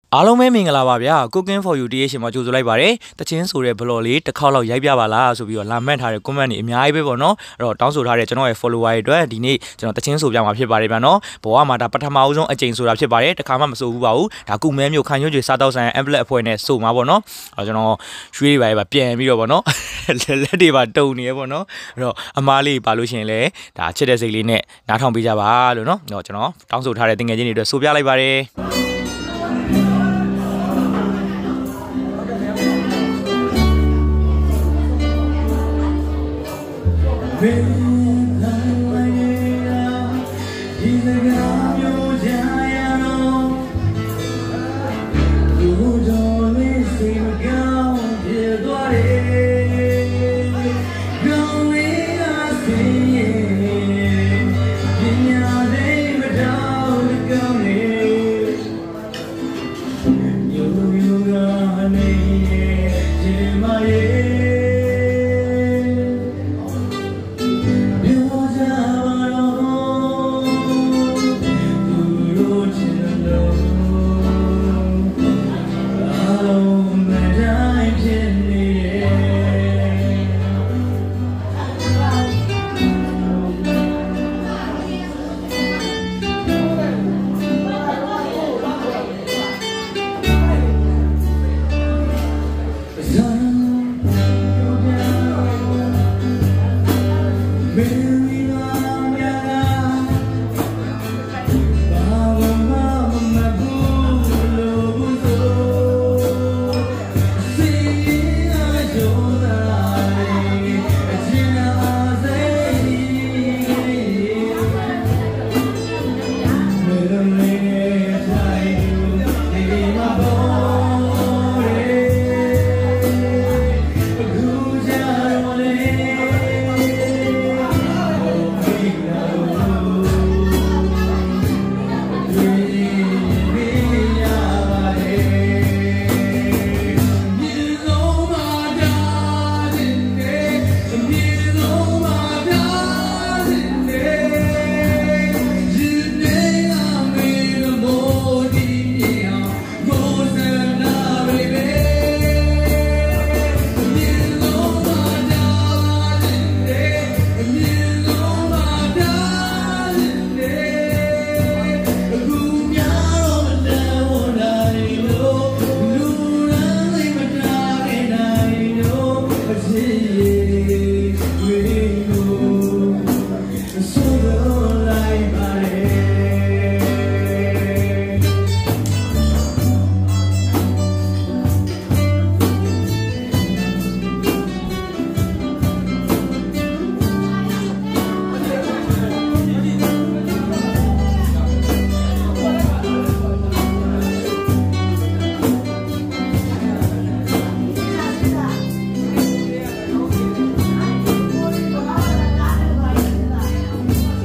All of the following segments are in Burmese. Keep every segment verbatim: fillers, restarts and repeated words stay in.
အားလုံးပဲမင်္ဂလာပါဗျာ Cooking for you တရေရှင်မှာကြိုဆိုလိုက်ပါတယ်တချင်းဆိုတဲ့ blog လေးတစ်ခေါက်လောက်ရိုက်ပြပါလားဆိုပြီးတော့လာမှတ်ထားတဲ့ comment တွေအများကြီးပဲပေါ့နော်အဲ့တော့တောင်းဆိုထားတဲ့ကျွန်တော်ရဲ့ follower တွေအတွက်ဒီနေ့ကျွန်တော်တချင်းဆိုပြမှာဖြစ်ပါတယ်ဗျာနော်ဘဝမှာဒါပထမအဆုံးအကြိမ်ဆိုတာဖြစ်ပါတယ်တခါမှမဆိုဘူးပါဘူးဒါကုမဲမျိုးခံရွှေကျွေစားတော့ဆိုင် amplet အဖွဲ့နဲ့ဆိုမှာပေါ့နော်အဲ့တော့ကျွန်တော်ရွှေတွေပါပဲပြန်ပြီးတော့ပေါ့နော်လက်တွေပါတုံနေရပေါ့နော်အဲ့တော့အမားလေးပါလို့ရှိရင်လည်းဒါချစ်တဲ့စိတ်လေးနဲ့နားထောင်ပေးကြပါလို့နော်ကျွန်တော်တောင်းဆိုထားတဲ့တင်ငယ်ချင်းတွေအတွက်ဆိုပြလိုက်ပါတယ်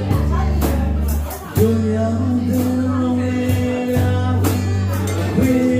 We